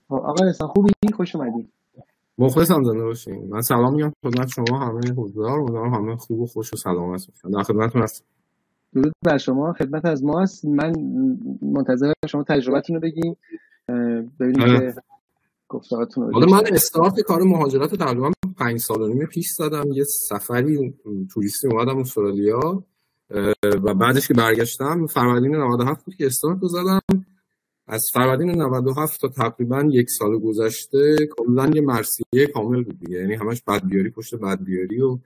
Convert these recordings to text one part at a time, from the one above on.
آقا احسان خوبی؟ خوش اومدی. مخلصم، زنده باشین. من سلام میگم خدمت شما همه حضار، امیدوارم همه خوب و خوش و سلامت باشن. در خدمتتون هستم. درود بر شما، خدمت از ماست. من منتظر شما تجربتون رو بگیم، ببینیم که گفتهاتون رو حالا بشنویم. من استارت کار مهاجرت تقریبا 5 سال و نیم پیش زدم. یه سفری توریستی اومدم استرالیا و بعدش که برگشتم فروردین 97 بود که استارت رو زدم. از فروردین 97 تا تقریبا یک سال گذشته کلا یه مرثیه کامل بود دیگه، یعنی همش بدبیاری پشت بدبیاری و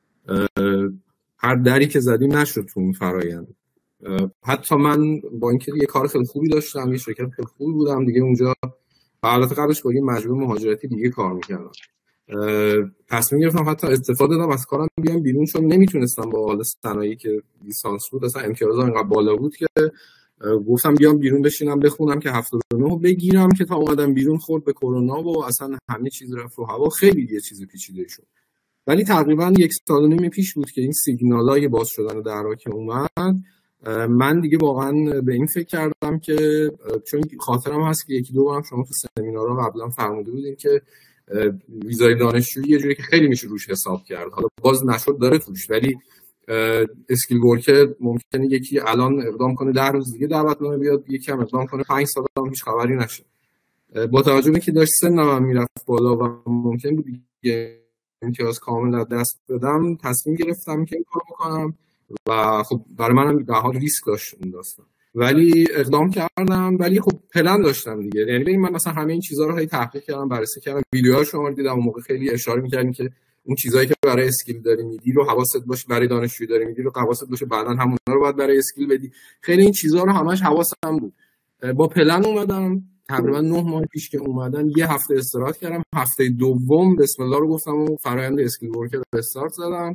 هر دری که زدیم نشد تو اون فرآیند. حتی من با اینکه یه کار خیلی خوبی داشتم، یه شرکت خیلی خوبی بودم دیگه اونجا، البته قبلش با یه مجموعه مهاجرتی دیگه کار میکردم، تصمیم گرفتم حتی استفاده دادم از کارم بیام بیرون، چون نمیتونستم با حال صنایعی که لیسانس بود اصلا امتیازم اینقدر بالا بود که گفتم بیام بیرون بشینم بخونم که 79 بگیرم که تا اومدم بیرون خورد به کرونا و اصلا همه چیز رفت رو هوا، خیلی یه چیز پیچیده شد. ولی تقریبا یک سال و نیم پیش بود که این سیگنالای باز شدن درها که اومد، من دیگه واقعا به این فکر کردم که چون خاطرم هست که یکی دو بارم شما تو سمینارها قبلا فرموده بودین که ویزای دانشجویی یه جوری که خیلی میشه روش حساب کرد، حالا باز نشد داره توش، ولی اسکیل ورکر ممکنه یکی الان اقدام کنه 10 روز دیگه دعوتنامه بیاد، یکی هم اقدام کنه 5 سال هم هیچ خبری نشه. با توجه به اینکه داشت سنم میرفت بالا و ممکن بود امتیاز کامل از دست بدم، تصمیم گرفتم که این کارو بکنم و خب برای منم به حال ریسک داشت اون داستان، ولی اقدام کردم. ولی خب پلن داشتم دیگه، یعنی من مثلا همه این چیزا رو تحقیق کردم، بررسی کردم، ویدیوها شما رو دیدم، اون موقع خیلی اشاره می‌کردین که اون چیزایی که برای اسکیل داری میدی رو حواست باشه، برای دانشجویی داری میدی رو حواست باشه، بعداً همونا رو باید برای اسکیل بدی. خیلی این چیزا رو همش حواسم بود. با پلن اومدم. تقریبا 9 ماه پیش که اومدم یه هفته استراحت کردم، هفته دوم بسم الله رو گفتم و فرآیند اسکیل ورکر رو استارت زدم.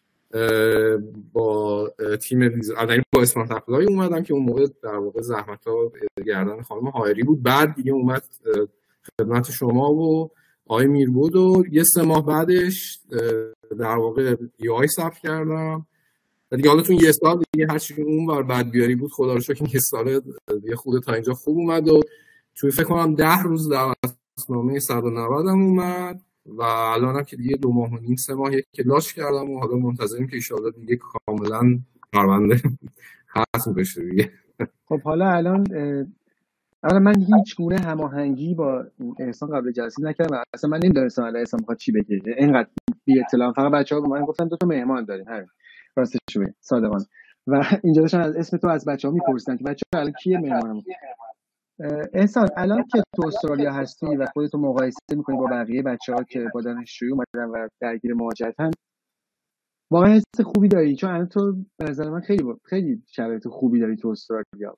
با تیم با اسمارت اپلای اومدم که اون موقع در واقع زحمت‌ها گردن خانم هایری بود. بعد دیگه اومد خدمت شما و آقای میر بود و یه 3 ماه بعدش در واقع UI ثبت کردم. دیگه حالتون یه سال دیگه هر چی که اون ور بعد بیاری بود، خدا رو شکر یه سال دیگه خود تا اینجا خوب اومد و توی فکر کنم 10 روز دعوتنامه 190 هم اومد و الانم که دیگه 2 ماه و نیم 3 ماه که لاش کردم و حالا منتظریم که ان شاءالله دیگه کاملا پرونده ختم بشه دیگه. خب حالا الان من هیچ گونه هماهنگی با احسان قبل جلسه نکردم، اصلا من نمی‌دونستم الان احسان می‌خواد چی بگه، اینقدر بی اطلاع. فقط بچه‌ها به من گفتن 2 تا مهمان داریم، همین راستش بگم صادقانه. و اینجا داشتن از اسم تو از بچه‌ها می‌پرسیدن که بچه‌ها الان کیه مهمانمون. احسان الان که تو استرالیا هستی و خودتو مقایسه می‌کنی با بقیه بچه‌ها که با دانشجویی اومدن و درگیر مهاجرتن، واقعا حس خوبی داری؟ چون الان تو به نظر من خیلی شرایط خوبی داری تو استرالیا.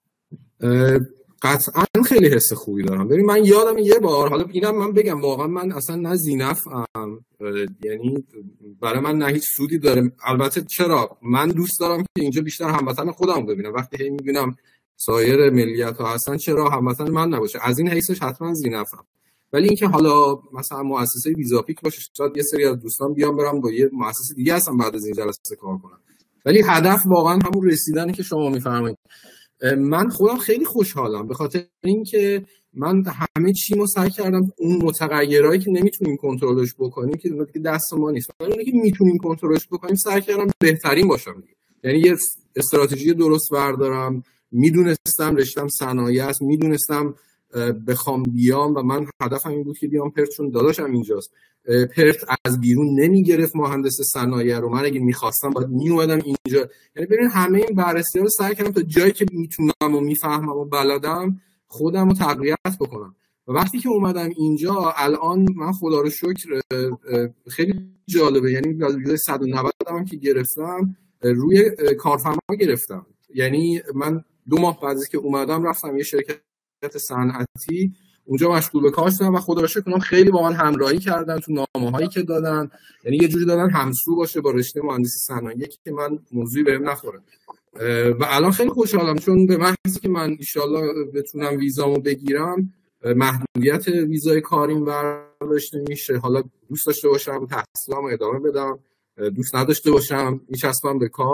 قطعا خیلی حس خوبی دارم. ببین من یادم یه بار، حالا اینم من بگم واقعا من اصلا نه زینفم، یعنی برای من نه هیچ سودی داره. البته چرا من دوست دارم که اینجا بیشتر هموطن خودم ببینم، وقتی هی میبینم سایر ملیت‌ها هستن چرا هموطن من نباشه؟ از این حیثش حتما زینفم. ولی اینکه حالا مثلا مؤسسه ویزاپیک باشه، شاید یه سری از دوستان بیان برام با یه مؤسسه دیگه هستن بعد از این جلسه کار کنن، ولی هدف واقعا همون رسیدنه که شما میفرمایید. من خودم خیلی خوشحالم به خاطر اینکه من همه چیمو سعی کردم اون متغیرایی که نمیتونیم کنترلش بکنیم که دیگه دست ما نیست، ولی اونی که میتونیم کنترلش بکنیم سعی کردم بهترین باشم. یعنی یه استراتژی درست بردارم، میدونستم رشتم صنایع است، میدونستم بخوام بیام و من هدفم این بود که بیام پرت، چون داداشم اینجاست. پرت از بیرون نمیگرفت مهندس صنایع رو، من اگه میخواستم باید میومدم اینجا. یعنی ببین همه این بررسی‌ها رو سعی کردم تا جایی که میتونم و میفهمم و بلدم خودم رو تقویت بکنم. و وقتی که اومدم اینجا الان من خدا رو شکر خیلی جالبه، یعنی ویزای 190 هم که گرفتم روی کارفرما گرفتم. یعنی من 2 ماه بعد از که اومدم رفتم یه شرکت صنعتی اونجا مشغول به کار شدم و خدا رو شکر اونم خیلی با من همراهی کردن تو نامه‌هایی که دادن، یعنی یه جوری دادن همسو باشه با رشته مهندسی صنایع که من موضوعی بهم نخوره. و الان خیلی خوشحالم چون به محضی که من ان شاءالله بتونم ویزامو بگیرم، محدودیت ویزای کاریم برداشته میشه. حالا دوست داشته باشم تحصیلامو ادامه بدم، دوست نداشته باشم میچسبم به کار.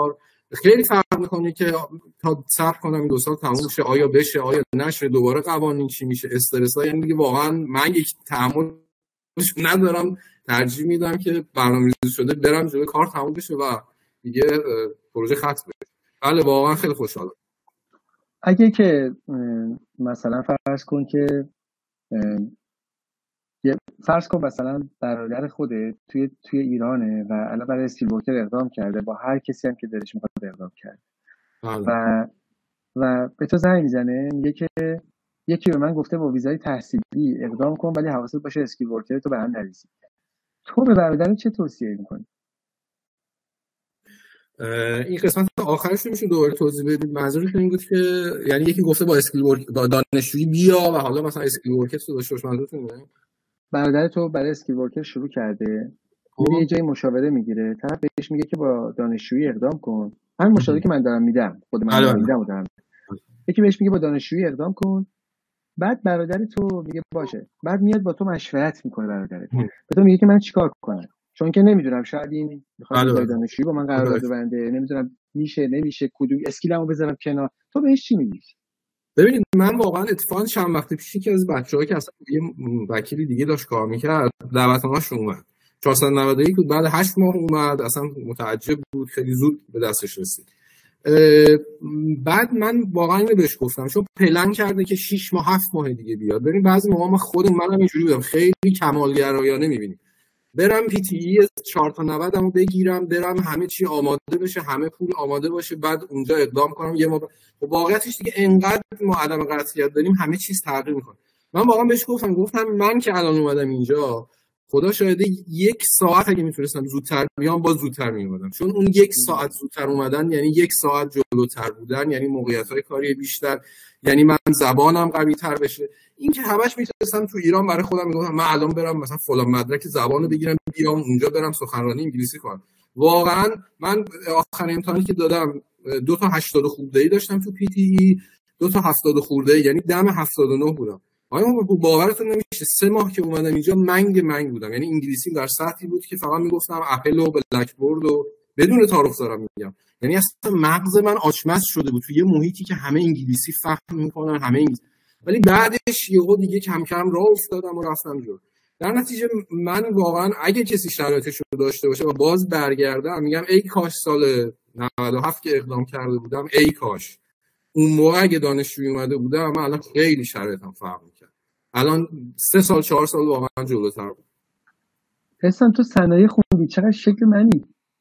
خیلی فرق میکنه که تا صبر کنم این 2 سال تموم شه، آیا بشه آیا نشه، دوباره قوانین چی میشه، استرس ها. یعنی دیگه واقعا من یک تحملش ندارم، ترجیح میدم که برنامه‌ریزی شده برم جلوی کار تموم بشه و دیگه پروژه ختم بشه. بله واقعا خیلی خوشحالم. اگه که مثلا فرض کن که فرض کن مثلا برادر خودت توی ایرانه و الان برای اسکیل ورکر اقدام کرده، با هر کسی هم که دلش میخواد اقدام کرده و به تو زنگ میزنه میگه که یکی به من گفته با ویزای تحصیلی اقدام کن ولی حواست باشه اسکیل ورکر تو به هم نریزی، تو به برادرت چه توصیه میکنی؟ این قسمت آخرش رو میشه دوباره توضیح بدید؟ منظورتون این بود که یعنی یکی گفته با اسکیل ورک با دانشجویی بیا و حالا مثلا اسکیل ورکر تو داشته باش، منظورتونه؟ برادر تو برای اسکیل ورکر شروع کرده، میره یه جای مشاوره میگیره، طرف بهش میگه که با دانشجویی اقدام کن، همین مشاوره که من دارم میدم، خود من دارم میدم، یکی بهش میگه با دانشجویی اقدام کن، بعد برادر تو میگه باشه، بعد میاد با تو مشورت میکنه برادرت، به تو میگه که من چیکار کنم، چون که نمیدونم شاید این میخواد دانشجویی با من قرارداد ببنده، نمیدونم میشه نمیشه، کدوم اسکیلمو بذارم کنار، تو بهش چی میگی؟ ببینید من واقعا اتفاقا چند وقت پیش که از بچه‌ها که اصلا یه وکیلی دیگه داشت کار میکرد دعوتنامه‌اش اومد 491 بود، بعد 8 ماه اومد، اصلا متعجب بود، خیلی زود به دستش رسید. بعد من واقعا اینو بهش گفتم چون پلن کرده که 6 ماه 7 ماه دیگه بیاد. ببین بعضی موقع من خودم منم اینجوری بودم، خیلی کمالگرایانه میبینیم برم پی تی ای 4 تا 90مو بگیرم، برم همه چی آماده بشه، همه پول آماده باشه، بعد اونجا اقدام کنم یه موقع. خب واقعیتش دیگه انقدر ما عدم قطعیت داریم، همه چیز تغییر میکنه. من واقعا بهش گفتم من که الان اومدم اینجا، خدا شاهده 1 ساعت اگه میتونستم زودتر بیام باز زودتر میومدم، چون اون 1 ساعت زودتر اومدن یعنی 1 ساعت جلوتر بودن، یعنی موقعیت‌های کاری بیشتر، یعنی من زبانم قوی‌تر بشه. این که همش میتونستم تو ایران برای خودم میگفتم من الان برم مثلا فلان مدرک زبانو بگیرم بیام اونجا برم سخنرانی انگلیسی کنم. واقعا من آخرین امتحانی که دادم 2 تا 80 خورده‌ای داشتم تو پی تی ای، 2 تا 70 خورده‌ای، یعنی دم 79 بودم. آیا باورتون نمیشه 3 ماه که اومدم اینجا منگ بودم، یعنی انگلیسی در سطحی بود که فقط میگفتم اپل و بلک بورد و بدون تعارف دارم میگم، یعنی اصلا مغز من آچمز شده بود تو یه محیطی که همه انگلیسی فهم میکنن همه انگلیسی. ولی بعدش یهو دیگه کم کم راه افتادم و رفتم جلو. در نتیجه من واقعا اگه کسی شرایطش رو داشته باشه و باز برگردم میگم ای کاش سال 97 که اقدام کرده بودم، ای کاش اون موقع اگه دانشجویی اومده بودم، من الان خیلی شرایطم فرق می‌کرد. الان 3 سال 4 سال واقعا جلوتر بود. حسن تو صنایع خوندی، چقدر شکل منی.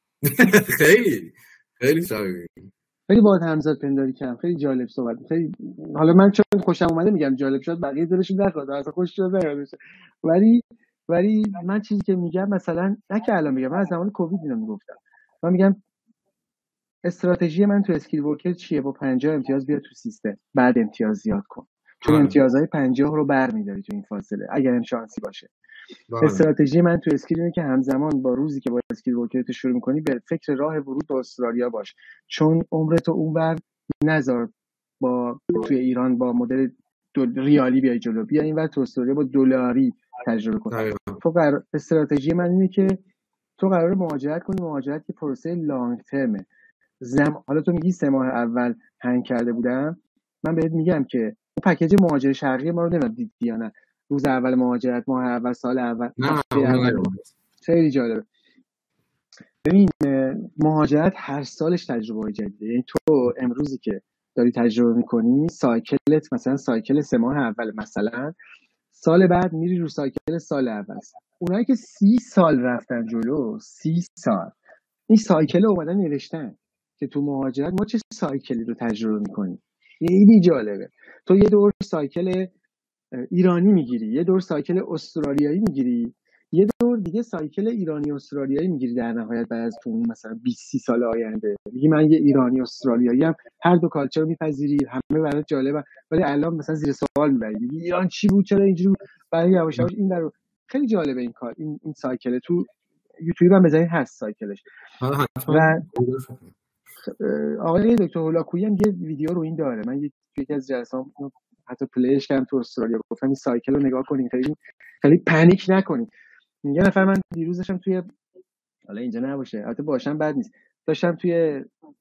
خیلی شبیه. خیلی باهات همزاد پنداری کردم، خیلی جالب صحبت، خیلی حالا من چون خوشم اومده میگم جالب شد، بقیه دلشون نخواد اصلا خوش شد نمیاد، ولی من چیزی که میگم مثلا نه که الان میگم، من از زمان کووید اینو میگفتم، من میگم استراتژی من تو اسکیل ورکر چیه؟ با 50 امتیاز بیا تو سیستم، بعد امتیاز زیاد کن، چون امتیازهای 50 رو برمی‌داری تو این فاصله اگر این شانسی باشه. استراتژی من تو اسکیل اینه که همزمان با روزی که با اسکیل ورکر شروع می‌کنی به فکر راه ورود به استرالیا باش، چون عمرتو اونور نذار با توی ایران با مدل ریالی بیای جلو، بیا اینور تو استرالیا با دلاری تجربه کن. استراتژی من اینه که تو قراره مهاجرت کنی، مهاجرت که پروسه لانگ ترمه. حالا تو میگی 3 ماه اول هنگ کرده بودم، من بهت میگم که اون پکیج مهاجر شرقی ما رو نمیدونم دیدی یا نه، روز اول مهاجرت، ماه اول، سال اول، خیلی جالبه. ببین مهاجرت هر سالش تجربه جدیده، یعنی تو امروزی که داری تجربه میکنی سایکلت مثلا سایکل 3 ماه اول، مثلا سال بعد میری رو سایکل سال اول. اونایی که 30 سال رفتن جلو، 30 سال این سایکل اومدن نوشتن که تو مهاجرت ما چه سایکلی رو تجربه میکنیم. خیلی جالبه. تو یه دور سایکل ایرانی میگیری، یه دور سایکل استرالیایی میگیری، یه دور دیگه سایکل ایرانی استرالیایی میگیری، در نهایت بعد از تو مثلا 20 سال آینده میگی من یه ایرانی استرالیایی ام، هر دو کالچر رو میپذیری، همه برات جالبه، ولی الان مثلا زیر سوال میبری، میگی ایران چی بود، چرا اینجوری، برای یواش یواش این درو. خیلی جالبه این کار، این سایکل تو یوتیوب هم بزنید هست سایکلش. و آقای دکتر هولاکویی هم یه ویدیو رو این داره، من یکی از جلسام حتی پلیش کردم تو استرالیا، گفتم این سایکل رو نگاه کنین، خیلی پنیک نکنین. یه نفر من دیروز داشتم توی، حالا اینجا نباشه البته باشم بد نیست، داشتم توی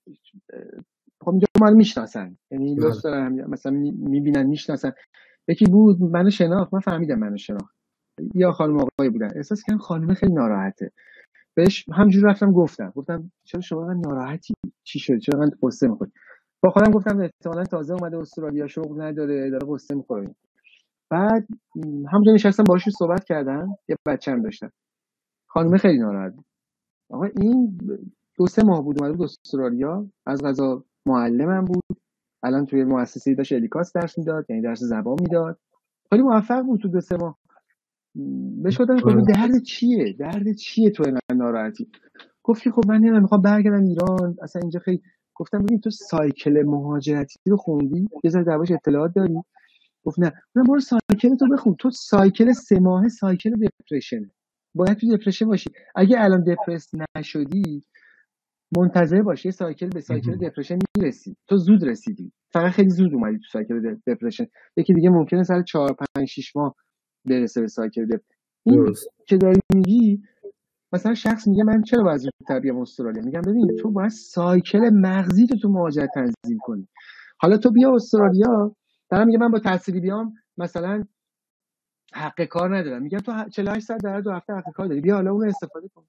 خب اینجا ما رو میشناسن، یعنی دوست دارم مثلا میبینن میشناسن. یکی بود منو شناخت، من فهمیدم منو شناخت، یا خانم آقای بودن، احساس کردم خانم خیلی ناراحته. بهش همجوری رفتم گفتم چرا شما انقدر ناراحتی، چی شد، چرا انقدر قصه می‌خوری؟ با خودم گفتم احتمالاً تازه اومده استرالیا، شغل نداره، داره قصه می‌خوره. بعد همونجا نشستم باهاش صحبت کردم، یه بچه‌م داشتم، خانم خیلی ناراحت بود. آقا این 2-3 ماه بود اومده بود استرالیا، از قضا معلمم بود، الان توی مؤسسه‌ای داشت الیکاس درس میداد، یعنی درس زبان میداد، خیلی موفق بود تو 2-3 ماه. بهش گفتم خب درد چیه تو اینقدر ناراحتی؟ گفت که خب من نمیخوام برگردم ایران، اصلا اینجا خیلی. گفتم ببین تو سایکل مهاجرتی رو خوندی؟ یه ذره دربارش اطلاعات داری؟ گفت نه. من برو سایکل تو بخون، تو سایکل 3 ماهه سایکل دپرشن، باید تو دپرشن باشی. اگه الان دپرس نشدی منتظر باشی سایکل به سایکل دپرشن میرسی، تو زود رسیدی، فقط خیلی زود اومدی تو سایکل دپرشن. یکی دیگه ممکنه سر 4-5-6 ماه برسه به سایکل دپرشن. این که داری میگی، مثلا شخص میگه من چرا باید زودتر بیام استرالیا، میگم ببین تو باید سایکل مغزی تو مهاجرت تنظیم کنی. حالا تو بیا استرالیا، دارم میگه من با تحصیلی بیام مثلا حق کار ندارم، میگم تو 48 ساعت در 2 هفته حق کار داری، بیا حالا اون استفاده کن،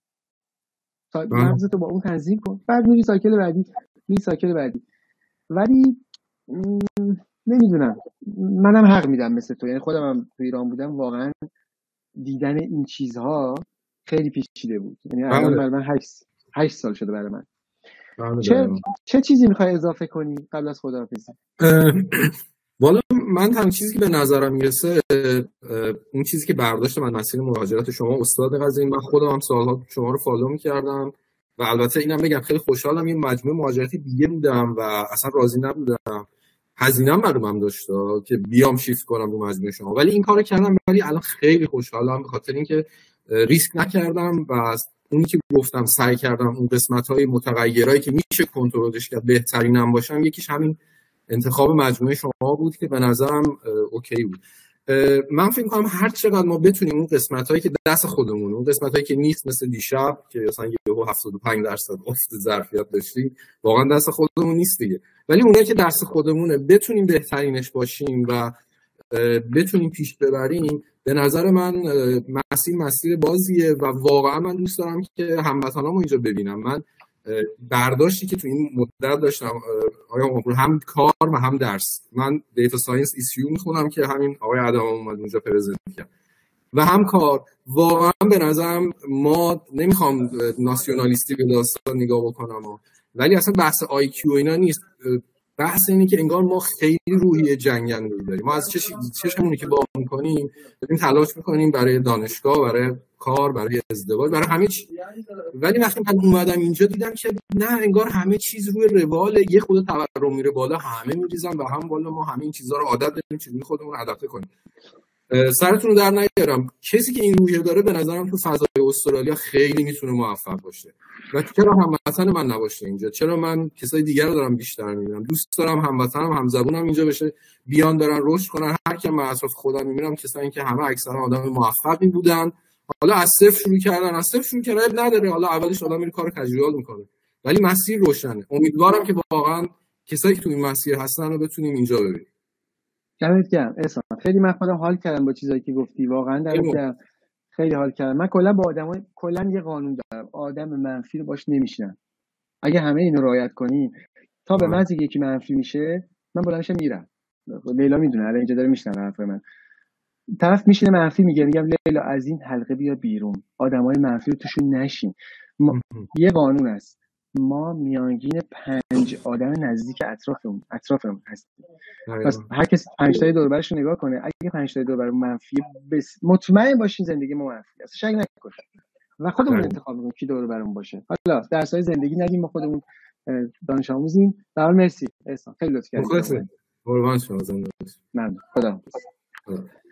مغزت رو با اون تنظیم کن، بعد میری سایکل بعدی. ولی نمیدونم، منم حق میدم مثل تو، یعنی خودم هم تو ایران بودم واقعا دیدن این چیزها خیلی پیچیده بود. یعنی الان برای من 8 سال شده برای من. چه چیزی میخوای اضافه کنی قبل از خداحافظی؟ والا من هم چیزی که به نظرم میرسه، اون چیزی که برداشت من مسیر مهاجرت شما استاد قضیه، من خودم هم سالها شما رو فالو میکردم و البته اینم بگم خیلی خوشحالم یه مجموعه مهاجرتی دیگه بودم و اصلا راضی نبودم، هزینه‌ام معلومم داشت که بیام شیفت کنم رو مجموعه شما، ولی این کارو کردم. ولی الان خیلی خوشحالم به خاطر اینکه ریسک نکردم و اونی که گفتم سعی کردم اون قسمت‌های متغیرایی که میشه کنترلش کرد بهترینم باشم. یکیش همین انتخاب مجموعه شما بود که به نظرم اوکی بود. من فکر می‌کنم هر چقدر ما بتونیم اون قسمت‌هایی که دست خودمون، اون قسمت‌هایی که نیست، مثل دیشب که مثلا یهو 75% افت ظرفیت داشتیم، واقعا دست خودمون نیست دیگه، ولی اونایی که دست خودمونه بتونیم بهترینش باشیم و بتونیم پیش ببریم. به نظر من مسیر بازیه و واقعا من دوست دارم که هموطنامو اینجا ببینم. من برداشتی که تو این مدت داشتم هم کار و هم درس، من دیتا ساینس ایسیو میخونم که همین آقای عدم اومد اونجا پرزنت کرد، و هم کار. واقعا به نظرم ما نمیخوام ناسیونالیستی به داستان نگاه بکنم، ولی اصلا بحث آی کیو اینا نیست، بحث اینه که انگار ما خیلی روحیه جنگندگی داریم. ما از چشمونی که باز می‌کنیم داریم تلاش می‌کنیم برای دانشگاه، برای کار، برای ازدواج، برای همه چی، ولی وقتی من اومدم اینجا دیدم که نه، انگار همه چیز روی روال یه خود تورم میره بالا، همه میریزن و هم بالا، ما همه این چیزا رو عادت داریم چجوری خودمون رو ادپته کنیم. سرتون رو در نیارم، کسی که این روحیه داره به نظرم تو فضای استرالیا خیلی میتونه موفق باشه. و چرا هموطن من نباشه اینجا؟ چرا من کسای دیگر رو دارم بیشتر میبینم؟ دوست دارم هموطنم همزبونم اینجا بشه، بیان برن رشد کنن. هر کی من اطراف خودم میبینم کسایی که همه اکثرا آدم موفقی بودن، حالا از صفر شروع کردن، نداره، حالا اولش آدم میره کارو کژوال میکنه، ولی مسیر روشنه. امیدوارم که واقعا کسایی که تو این مسیر هستن رو بتونیم اینجا ببینیم. دمت گرم احسان، خیلی من خودم حال کردم با چیزایی که گفتی، واقعا دمت گرم، خیلی حال کردم. من کلا با آدمای کلا یه قانون دارم، آدم منفی رو باش نمیشینم. اگه همه اینو رعایت کنیم تا به محض یکی منفی میشه من بلند میشم میرم. لیلا میدونه الان اینجا داره میشنه حرف من. طرف میشینه منفی میگم لیلا از این حلقه بیا بیرون، آدمای منفی رو توشون نشین. یه قانون است، ما میانگین 5 آدم نزدیک اطرافمون هستیم. پس هر کسی 5 تای دور برش رو نگاه کنه، اگه 5 تای دور بر منفی مطمئن باشین زندگی ما منفی است، شک نکن، و خودمون انتخاب می‌کنیم کی دور برمون باشه. حالا درسای زندگی ندیم، ما خودمون دانش آموزیم. در حال مرسی احسان، خیلی لطف کردید. قربان شما. ممنون. خدا